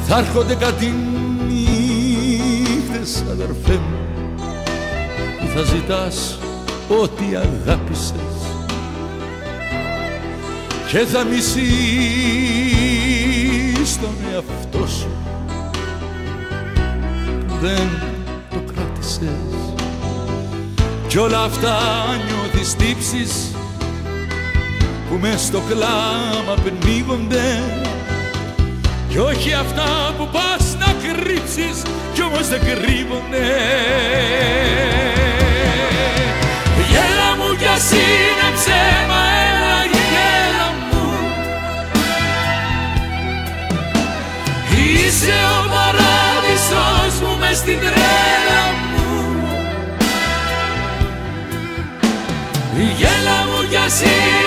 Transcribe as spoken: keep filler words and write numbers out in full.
θα έρχονται κάτι νύχτες, αδερφέ μου, που θα ζητάς ό,τι αγάπησες και θα μισείς τον εαυτό σου που δεν το κράτησες. Κι όλα αυτά νιώθεις τύψεις που μες στο κλάμα πνίγονται, κι όχι αυτά που πας να κρύψεις κι όμως δεν κρύβονται. Γέλα μου κι ας είναι ψέμα, έλα γέλα μου, είσαι ο παράδεισος μου μες στην τρέλα μου. Γέλα μου κι ας είναι